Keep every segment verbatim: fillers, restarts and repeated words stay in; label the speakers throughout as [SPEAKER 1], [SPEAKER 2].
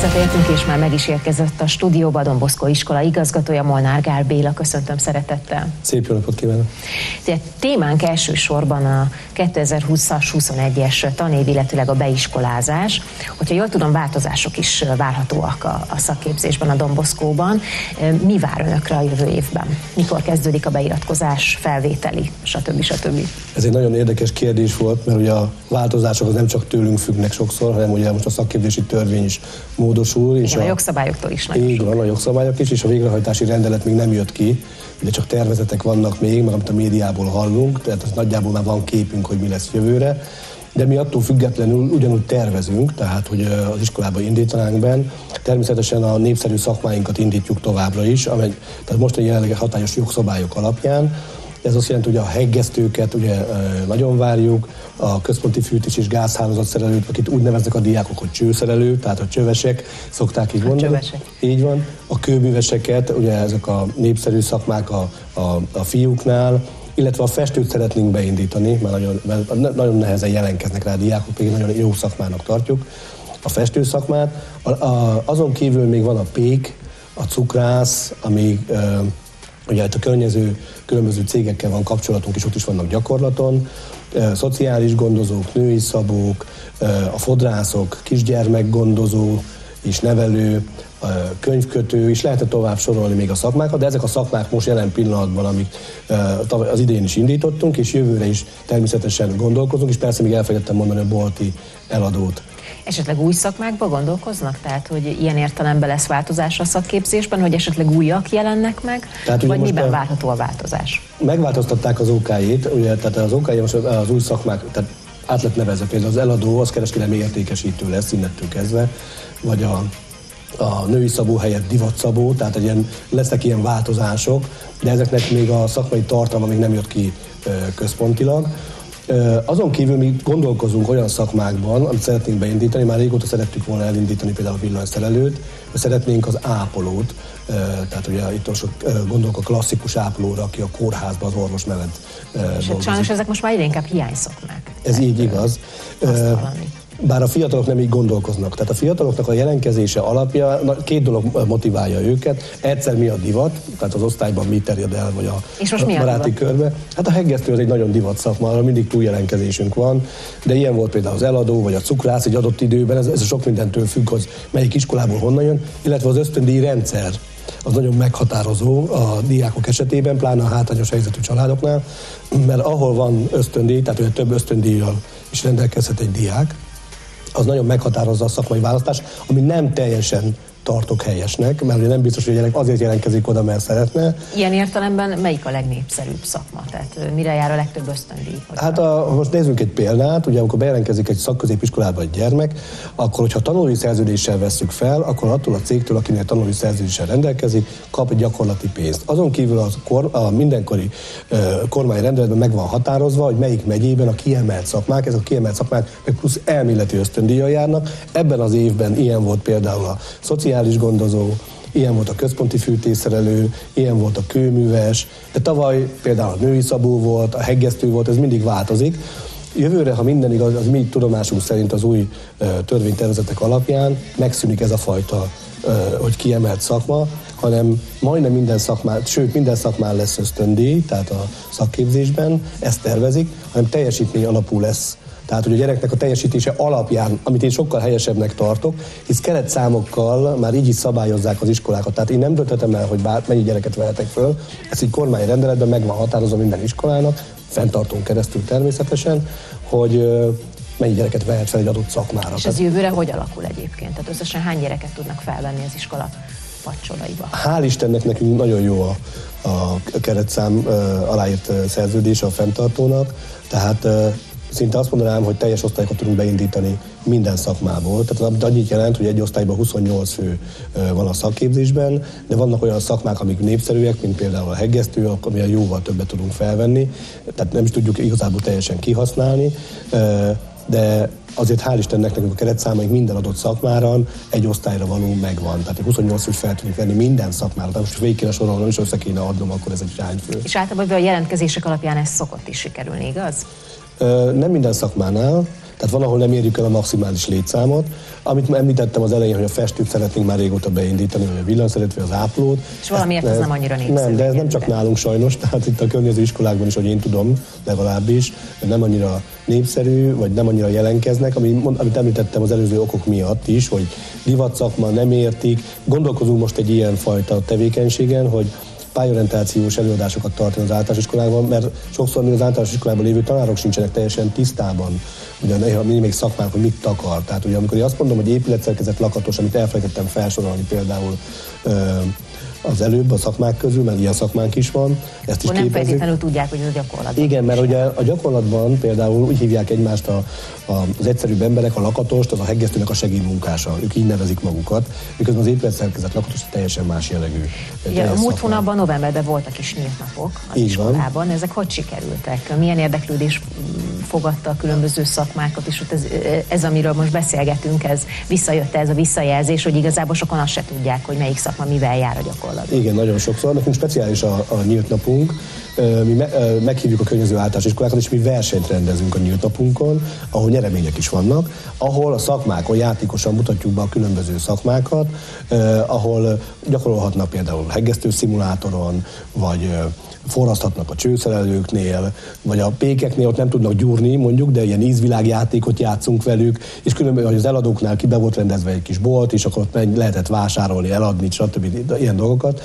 [SPEAKER 1] Visszatértünk, és már meg is érkezett a stúdióba a Don Bosco iskola igazgatója, Molnár Gál Béla. Köszöntöm szeretettel.
[SPEAKER 2] Szép jó napot kívánok!
[SPEAKER 1] Témánk elsősorban a kétezer-húszas huszonegyes tanév, illetőleg a beiskolázás. Hogyha jól tudom, változások is várhatóak a, a szakképzésben, a Don Boscóban. Mi vár önökre a jövő évben? Mikor kezdődik a beiratkozás, felvételi, stb. stb.?
[SPEAKER 2] Ez egy nagyon érdekes kérdés volt, mert ugye a változások az nem csak tőlünk függnek sokszor, hanem ugye most a szakképzési törvény is módosul. És
[SPEAKER 1] igen, a,
[SPEAKER 2] a
[SPEAKER 1] jogszabályoktól is nagyon
[SPEAKER 2] így van, a jogszabályok is, és a végrehajtási rendelet még nem jött ki, de csak tervezetek vannak még, mert amit a médiából hallunk, tehát az nagyjából már van képünk, hogy mi lesz jövőre. De mi attól függetlenül ugyanúgy tervezünk, tehát hogy az iskolába indítanánk benn. Természetesen a népszerű szakmáinkat indítjuk továbbra is, amely, tehát most a jelenleg hatályos jogszabályok alapján. Ez azt jelenti, hogy a heggesztőket ugye nagyon várjuk, a központi fűtés és gázhálózatszerelőt, akit úgy neveznek a diákok, hogy csőszerelő, tehát a csövesek, szokták így mondani. Így van. A kőműveseket, ugye ezek a népszerű szakmák a, a, a fiúknál, illetve a festőt szeretnénk beindítani, mert nagyon, mert nagyon nehezen jelentkeznek rá a diákok, pedig nagyon jó szakmának tartjuk a festőszakmát. A, a, azon kívül még van a pék, a cukrász, ami e, ugye itt a környező különböző cégekkel van kapcsolatunk, és ott is vannak gyakorlaton, e, szociális gondozók, női szabók, e, a fodrászok, kisgyermekgondozó és nevelő, könyvkötő, és lehetne tovább sorolni még a szakmákat, de ezek a szakmák most jelen pillanatban, amik az idén is indítottunk, és jövőre is természetesen gondolkozunk, és persze még elfelejtettem mondani a bolti eladót.
[SPEAKER 1] Esetleg új szakmákba gondolkoznak? Tehát, hogy ilyen értelemben lesz változás a szakképzésben, hogy esetleg újak jelennek meg, tehát, vagy miben a... várható a változás?
[SPEAKER 2] Megváltoztatták az ó ká é-t, ugye, tehát az ó ká é most az új szakmák, tehát át lett nevezve, például az eladó, az kereskedelmi értékesítő lesz innettől kezdve, vagy a a női szabó helyett divatszabó, tehát ilyen, lesznek ilyen változások, de ezeknek még a szakmai tartalma még nem jött ki központilag. Azon kívül mi gondolkozunk olyan szakmákban, amit szeretnénk beindítani, már régóta szerettük volna elindítani például a villanyszerelőt, szeretnénk az ápolót, tehát ugye itt sok gondolok a klasszikus ápolóra, aki a kórházban az orvos mellett dolgozik.
[SPEAKER 1] Sajnos ezek most már egyre inkább hiányszakmák.
[SPEAKER 2] Ez így igaz. Bár a fiatalok nem így gondolkoznak. Tehát a fiataloknak a jelentkezése alapja, na, két dolog motiválja őket. Egyszer mi a divat, tehát az osztályban mi terjed el, vagy a, a baráti körbe. Hát a heggesztő az egy nagyon divat szakma, arra mindig túl jelentkezésünk van, de ilyen volt például az eladó, vagy a cukrász egy adott időben, ez, ez sok mindentől függ, hogy melyik iskolából honnan jön, illetve az ösztöndíj rendszer az nagyon meghatározó a diákok esetében, pláne a hátrányos helyzetű családoknál, mert ahol van ösztöndíj, tehát ugye több ösztöndíjjal is rendelkezhet egy diák, az nagyon meghatározza a szakmai választás, ami nem teljesen tartok helyesnek, mert ugye nem biztos, hogy a gyerek azért jelentkezik oda, mert szeretne.
[SPEAKER 1] Ilyen értelemben melyik a legnépszerűbb szakma? Tehát mire jár a legtöbb ösztöndíj?
[SPEAKER 2] Hát a, most nézzünk egy példát, ugye amikor bejelentkezik egy szakközépiskolába egy gyermek, akkor hogyha tanulói szerződéssel vesszük fel, akkor attól a cégtől, akinek tanulói szerződéssel rendelkezik, kap egy gyakorlati pénzt. Azon kívül az kor, a mindenkori uh, kormányrendeletben meg van határozva, hogy melyik megyében a kiemelt szakmák, ezek a kiemelt szakmák meg plusz elméleti ösztöndíjjal járnak. Ebben az évben ilyen volt például a szociális gondozó, ilyen volt a központi fűtésszerelő, ilyen volt a kőműves, de tavaly például a női szabó volt, a heggesztő volt, ez mindig változik. Jövőre, ha minden igaz, az mi tudomásunk szerint az új uh, törvénytervezetek alapján megszűnik ez a fajta, uh, hogy kiemelt szakma, hanem majdnem minden szakmán, sőt minden szakmán lesz ösztöndíj, tehát a szakképzésben, ezt tervezik, hanem teljesítmény alapú lesz. Tehát, hogy a gyereknek a teljesítése alapján, amit én sokkal helyesebbnek tartok, hisz keretszámokkal már így is szabályozzák az iskolákat. Tehát én nem dönthetem el, hogy bár mennyi gyereket vehetek föl, ez egy kormányrendeletben meg van határozva minden iskolának, fenntartón keresztül természetesen, hogy mennyi gyereket vehet fel egy adott szakmára.
[SPEAKER 1] És ez jövőre hogy alakul egyébként? Tehát összesen hány gyereket tudnak felvenni az iskola padsoraiba?
[SPEAKER 2] Hál' Istennek nekünk nagyon jó a, a keretszám uh, aláírt uh, szerződése a fenntartónak, tehát uh, szinte azt mondanám, hogy teljes osztályokat tudunk beindítani minden szakmából. Tehát annyit jelent, hogy egy osztályban huszonnyolc fő van a szakképzésben, de vannak olyan szakmák, amik népszerűek, mint például a heggesztő, amilyen jóval többet tudunk felvenni. Tehát nem is tudjuk igazából teljesen kihasználni, de azért hál' Istennek nekünk a keretszámaink minden adott szakmára egy osztályra való megvan. Tehát huszonnyolc főt fel tudunk venni minden szakmára. Tehát most végig kéne sorolnom, és össze kéne adnom, akkor ez egy hányfő.
[SPEAKER 1] És általában a jelentkezések alapján ez szokott is sikerülni, igaz?
[SPEAKER 2] Nem minden szakmánál, Tehát van, ahol nem érjük el a maximális létszámot. Amit említettem az elején, hogy a festőt szeretnénk már régóta beindítani, vagy a villanyszerető, az ápolót.
[SPEAKER 1] És valamiért ez nem annyira népszerű.
[SPEAKER 2] Nem, de ez nem csak nálunk sajnos, tehát itt a környező iskolákban is, hogy én tudom, legalábbis, nem annyira népszerű, vagy nem annyira jelenkeznek, amit említettem az előző okok miatt is, hogy divat szakma, nem értik. Gondolkozunk most egy ilyen fajta tevékenységen, hogy pályorientációs előadásokat tartani az általános iskolákban, mert sokszor még az általános iskolában lévő tanárok sincsenek teljesen tisztában, ugye még szakmák, hogy mit akar. Tehát ugye amikor én azt mondom, hogy épületszerkezet lakatos, amit elfelejtettem felsorolni például az előbb a szakmák közül, mert ilyen szakmánk is van. Ezt is
[SPEAKER 1] nem feltétlenül tudják, hogy ez a gyakorlatban.
[SPEAKER 2] Igen, mert ugye a gyakorlatban például úgy hívják egymást a, a, az egyszerűbb emberek, a lakatost, az a heggesztőnek a segédmunkása. Ők így nevezik magukat, miközben az épületszerkezet lakatos teljesen más jellegű.
[SPEAKER 1] Ugye a múlt hónapban, novemberben voltak is nyílt napok az így iskolában. Van. Ezek hogy sikerültek? Milyen érdeklődés fogadta a különböző szakmákat, és ott ez, ez, amiről most beszélgetünk, ez visszajött ez a visszajelzés, hogy igazából sokan azt se tudják, hogy melyik szakma mivel jár a gyakorlatban.
[SPEAKER 2] Igen, nagyon sokszor. Nekünk speciális a, a nyílt napunk. Mi me, meghívjuk a környező általános iskolákat, és mi versenyt rendezünk a nyílt napunkon, ahol nyeremények is vannak, ahol a szakmákon játékosan mutatjuk be a különböző szakmákat, ahol gyakorolhatnak például heggesztő szimulátoron, vagy forraszthatnak a csőszerelőknél, vagy a pékeknél ott nem tudnak gyúrni mondjuk, de ilyen ízvilágjátékot játszunk velük, és különböző az eladóknál ki be volt rendezve egy kis bolt, és akkor ott lehetett vásárolni, eladni, stb. Ilyen dolgokat.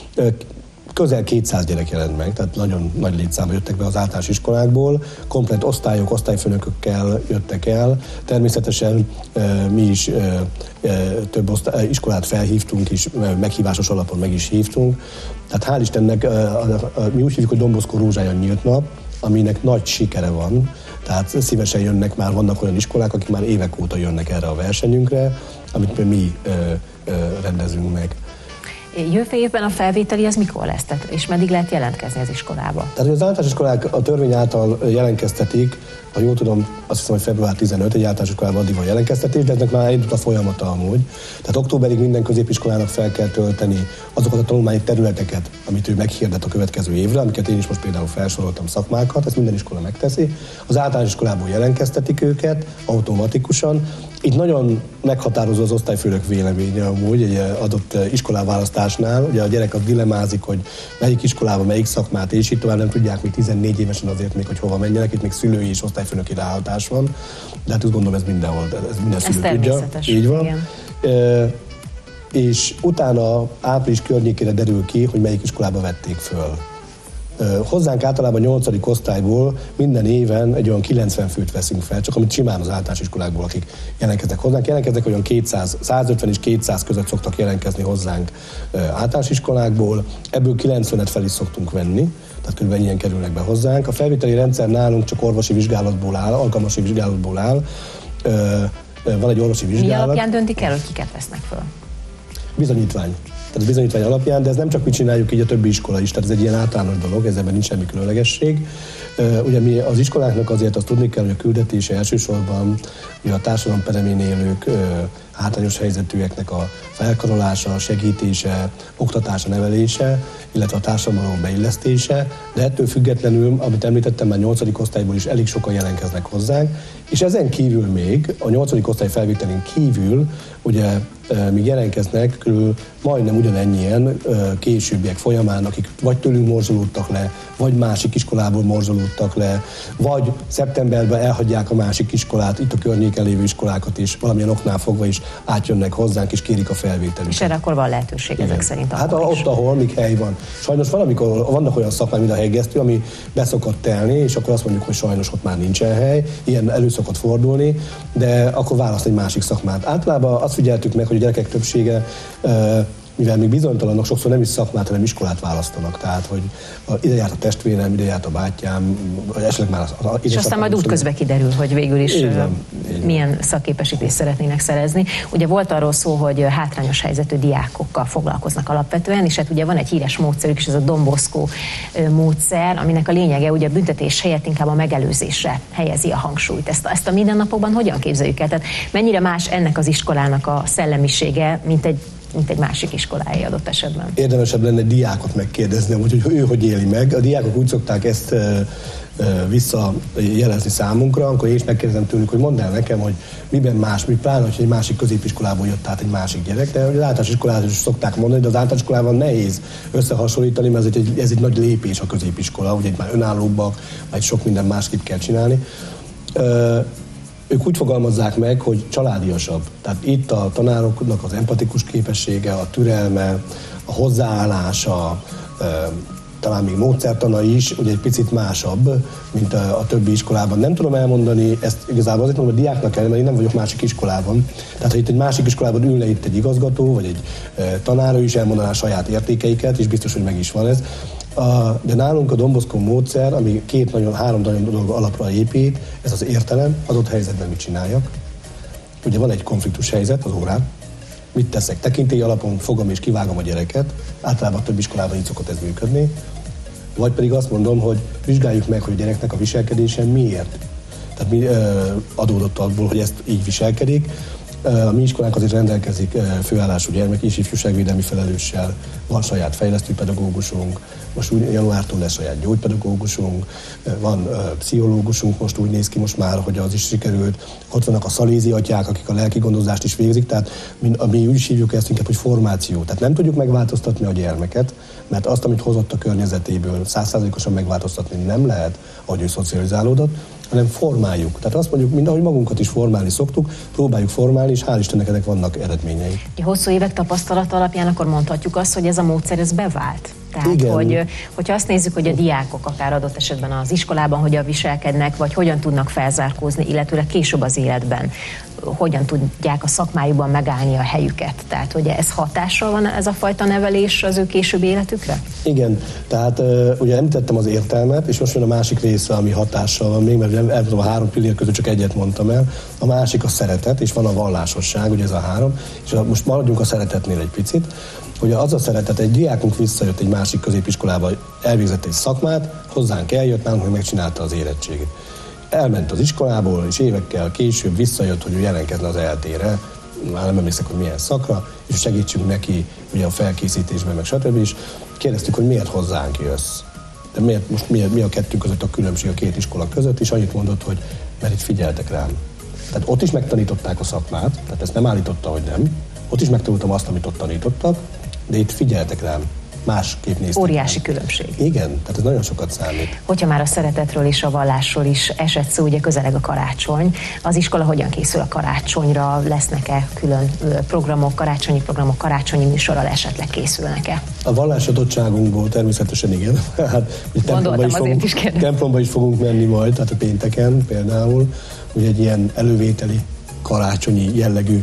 [SPEAKER 2] Közel kétszáz gyerek jelent meg, tehát nagyon nagy létszámban jöttek be az általános iskolákból, komplett osztályok, osztályfőnökökkel jöttek el. Természetesen e, mi is e, e, több osztály, iskolát felhívtunk, és meghívásos alapon meg is hívtunk. Tehát hál' Istennek e, a, a, a, mi úgy hívjuk, hogy Don Bosco rózsája nyílt nap, aminek nagy sikere van. Tehát szívesen jönnek már, vannak olyan iskolák, akik már évek óta jönnek erre a versenyünkre, amit mi e, e, rendezünk meg.
[SPEAKER 1] Jövő évben a felvételi az mikor lesz? Tehát, és meddig lehet jelentkezni az iskolába?
[SPEAKER 2] Tehát az általános iskolák a törvény által jelentkeztetik, ha jól tudom, azt hiszem, hogy február tizenötödike egy általános iskolában addig van jelentkeztetés, de ennek már indult a folyamata amúgy. Tehát októberig minden középiskolának fel kell tölteni azokat a tanulmányi területeket, amit ő meghirdet a következő évre, amiket én is most például felsoroltam szakmákat, ezt minden iskola megteszi. Az általános iskolából jelentkeztetik őket automatikusan. Itt nagyon meghatározó az osztályfőnök véleménye amúgy egy adott iskoláválasztásnál. Ugye a gyerek az dilemmázik, hogy melyik iskolába, melyik szakmát, és itt tovább nem tudják még tizennégy évesen azért még, hogy hova menjenek. Itt még szülői és osztályfőnöki ráhatás van. De hát úgy gondolom, ez mindenhol, ez minden szülő tudja. Így van. E, és utána április környékére derül ki, hogy melyik iskolába vették föl. Hozzánk általában nyolcadik osztályból minden éven egy olyan kilencven főt veszünk fel, csak amit simán az általános iskolákból, akik jelentkeznek hozzánk. Jelentkeznek olyan kétszáz, százötven és kétszáz között szoktak jelentkezni hozzánk általános iskolákból, ebből kilencvenet fel is szoktunk venni, tehát kb. Ennyien kerülnek be hozzánk. A felvételi rendszer nálunk csak orvosi vizsgálatból áll, alkalmasági vizsgálatból áll. Van egy orvosi vizsgálat.
[SPEAKER 1] Mi alapján döntik el, hogy kiket vesznek föl?
[SPEAKER 2] Bizonyítvány. Tehát bizonyítvány alapján, de ez nem csak mi csináljuk, így a többi iskola is, tehát ez egy ilyen általános dolog, ezzel nincs semmi különlegesség. Ugye mi az iskoláknak azért azt tudni kell, hogy a küldetése elsősorban ugye a társadalom peremén élők, hátrányos helyzetűeknek a felkarolása, segítése, oktatása, nevelése, illetve a társadalom beillesztése, de ettől függetlenül, amit említettem, már nyolcadik osztályból is elég sokan jelentkeznek hozzánk, és ezen kívül még, a nyolcadik osztály felvételén kívül, ugye még jelentkeznek körül majdnem ugyanennyien későbbiek folyamán, akik vagy tőlünk morzsolódtak le, vagy másik iskolából morzsolódtak le, vagy szeptemberben elhagyják a másik iskolát, itt a környéken lévő iskolákat is, valamilyen oknál fogva is átjönnek hozzánk, és kérik a felvételüket.
[SPEAKER 1] És erre akkor van lehetőség. Igen. Ezek szerint.
[SPEAKER 2] Hát a, ott, ahol még hely van. Sajnos valamikor vannak olyan szakmák, mint a heggesztő, ami beszokott telni, és akkor azt mondjuk, hogy sajnos ott már nincsen hely, ilyen elő szokott fordulni, de akkor választ egy másik szakmát. Általában azt figyeltük meg, hogy a gyerekek többsége, mivel még bizonytalanok, sokszor nem is szakmát, hanem iskolát választanak. Tehát, hogy ide járt a testvérem, ide járt a bátyám, vagy esetleg már az, az
[SPEAKER 1] és aztán majd útközben kiderül, hogy végül is így van, így milyen van. Szakképesítést szeretnének szerezni. Ugye volt arról szó, hogy hátrányos helyzetű diákokkal foglalkoznak alapvetően, és hát ugye van egy híres módszerük is, ez a Don Bosco módszer, aminek a lényege ugye a büntetés helyett inkább a megelőzésre helyezi a hangsúlyt. Ezt, ezt a mindennapokban hogyan képzeljük el? Tehát mennyire más ennek az iskolának a szellemisége, mint egy mint egy másik iskoláé adott esetben.
[SPEAKER 2] Érdemesebb lenne diákot megkérdezni, hogy ő hogy éli meg. A diákok úgy szokták ezt visszajelezni számunkra, amikor én is megkérdezem tőlük, hogy mondd el nekem, hogy miben más, mi pláne, hogy egy másik középiskolából jött át egy másik gyerek, de az általános iskolát is szokták mondani, de az általános iskolában nehéz összehasonlítani, mert ez egy, ez egy nagy lépés a középiskola, ugye egy már önállóbbak, vagy sok minden másképp kell csinálni. Ők úgy fogalmazzák meg, hogy családiasabb. Tehát itt a tanároknak az empatikus képessége, a türelme, a hozzáállása, talán még módszertana is, ugye egy picit másabb, mint a, a többi iskolában. Nem tudom elmondani, ezt igazából azért mondom, hogy diáknak kell, mert én nem vagyok másik iskolában. Tehát, ha itt egy másik iskolában ülne itt egy igazgató, vagy egy e, tanár, ő is elmondaná a saját értékeiket, és biztos, hogy meg is van ez. A, de nálunk a Don Bosco módszer, ami két nagyon, három nagyon dolog alapra épít, ez az értelem, adott helyzetben mit csináljak. Ugye van egy konfliktus helyzet az órán, mit teszek? Tekintély alapon fogom és kivágom a gyereket, általában több iskolában így szokott ez működni. Vagy pedig azt mondom, hogy vizsgáljuk meg, hogy a gyereknek a viselkedése miért. Tehát mi ö, adódott abból, hogy ezt így viselkedik. A mi iskolánk azért rendelkezik főállású gyermek és ifjúságvédelmi felelőssel, van saját fejlesztőpedagógusunk, most úgy januártól lesz saját gyógypedagógusunk, van pszichológusunk, most úgy néz ki most már, hogy az is sikerült, ott vannak a szalézi atyák, akik a lelki gondozást is végzik, tehát mi, mi úgy is hívjuk ezt inkább, hogy formáció. Tehát nem tudjuk megváltoztatni a gyermeket, mert azt, amit hozott a környezetéből, száz százalékosan megváltoztatni nem lehet, ahogy ő szocializálódott, hanem formáljuk. Tehát azt mondjuk, mind ahogy magunkat is formálni szoktuk, próbáljuk formálni, és hál' Istennek ennek vannak eredményei.
[SPEAKER 1] Hosszú évek tapasztalat alapján akkor mondhatjuk azt, hogy ez a módszer ez bevált. Tehát,
[SPEAKER 2] igen.
[SPEAKER 1] Hogy, hogyha azt nézzük, hogy a diákok akár adott esetben az iskolában hogyan viselkednek, vagy hogyan tudnak felzárkózni, illetőleg később az életben, hogyan tudják a szakmájukban megállni a helyüket. Tehát, hogy ez hatással van ez a fajta nevelés az ő későbbi életükre?
[SPEAKER 2] Igen, tehát ugye említettem az értelmet, és most jön a másik része, ami hatással van még, mert el tudom, a három pillér közül csak egyet mondtam el. A másik a szeretet, és van a vallásosság, ugye ez a három, és most maradjunk a szeretetnél egy picit. Ugye az a szeretet, egy diákunk visszajött egy másik középiskolába, elvégzett egy szakmát, hozzánk eljött, nálunk, hogy megcsinálta az érettségit. Elment az iskolából, és évekkel később visszajött, hogy ő jelentkezne az é el té-re, már nem emlékszek, hogy milyen szakra, és segítsünk neki ugye a felkészítésben, meg stb. És kérdeztük, hogy miért hozzánk jössz. De miért, most mi, mi a kettő között a különbség a két iskola között, és annyit mondott, hogy mert itt figyeltek rám. Tehát ott is megtanították a szakmát, tehát ezt nem állította, hogy nem. Ott is megtanultam azt, amit ott tanítottak, de itt figyeltek rám. Másképp néztek.
[SPEAKER 1] Óriási
[SPEAKER 2] rám.
[SPEAKER 1] Különbség.
[SPEAKER 2] Igen, tehát ez nagyon sokat számít.
[SPEAKER 1] Hogyha már a szeretetről és a vallásról is esett szó, ugye közeleg a karácsony. Az iskola hogyan készül a karácsonyra? Lesznek-e külön programok, karácsonyi programok, karácsonyi műsorral esetleg készülnek-e?
[SPEAKER 2] A vallásadottságunkból természetesen igen. Hát, templomba, is fogunk, is templomba is fogunk menni majd, tehát a pénteken például, ugye egy ilyen elővételi karácsonyi jellegű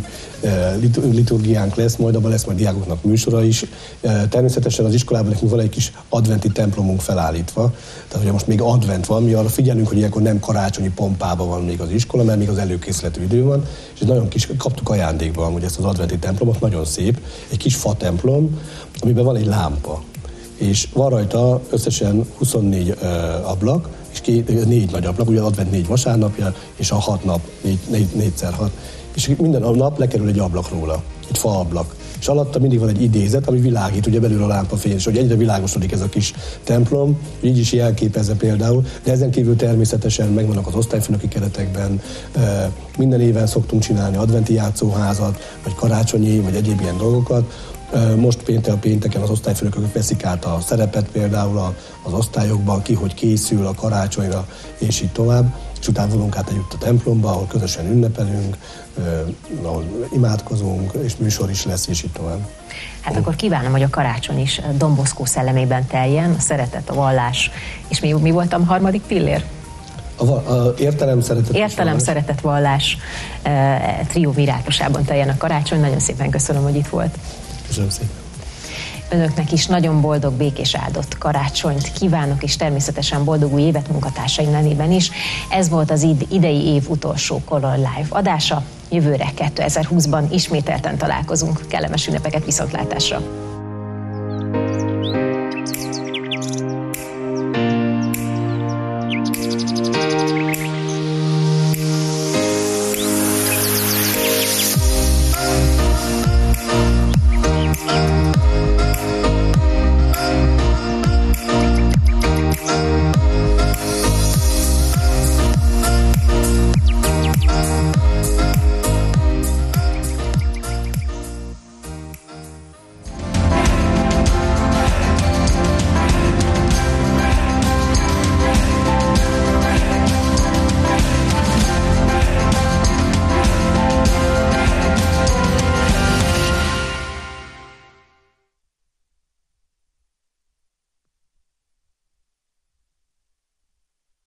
[SPEAKER 2] liturgiánk lesz, majd abban lesz majd diákoknak műsora is. Természetesen az iskolában nekünk van egy kis adventi templomunk felállítva, tehát ugye most még advent van, mi arra figyelünk, hogy ilyenkor nem karácsonyi pompában van még az iskola, mert még az előkészületű idő van, és egy nagyon kis, kaptuk ajándékba amúgy ezt az adventi templomot, nagyon szép, egy kis fa templom, amiben van egy lámpa, és van rajta összesen huszonnégy uh, ablak, és két, négy nagy ablak, ugye advent négy vasárnapja, és a hat nap, négy, négy, négyszer hat, és minden nap lekerül egy ablak róla, egy fa ablak. És alatta mindig van egy idézet, ami világít, ugye belül a lámpafény, és hogy egyre világosodik ez a kis templom, így is jelképezze például, de ezen kívül természetesen megvannak az osztályfőnöki keretekben, minden éven szoktunk csinálni adventi játszóházat, vagy karácsonyi, vagy egyéb ilyen dolgokat. Most péntek a pénteken az osztályfőnökök veszik át a szerepet például az osztályokban, ki hogy készül a karácsonyra, és így tovább. És utána vonunk át együtt a templomba, ahol közösen ünnepelünk, ahol imádkozunk, és műsor is lesz, és így tovább.
[SPEAKER 1] Hát akkor kívánom, hogy a karácsony is Don Bosco szellemében teljen, a szeretet, a vallás, és mi, mi volt a harmadik pillér?
[SPEAKER 2] A, a értelem, szeretet,
[SPEAKER 1] Értelem, vallás. szeretet, vallás e, triumvirátosában teljen a karácsony. Nagyon szépen köszönöm, hogy itt volt.
[SPEAKER 2] Köszönöm szépen.
[SPEAKER 1] Önöknek is nagyon boldog, békés, áldott karácsonyt kívánok, és természetesen boldog új évet munkatársaim nevében is. Ez volt az idei év utolsó Color Live adása. Jövőre kétezer-húszban ismételten találkozunk. Kellemes ünnepeket, viszontlátásra!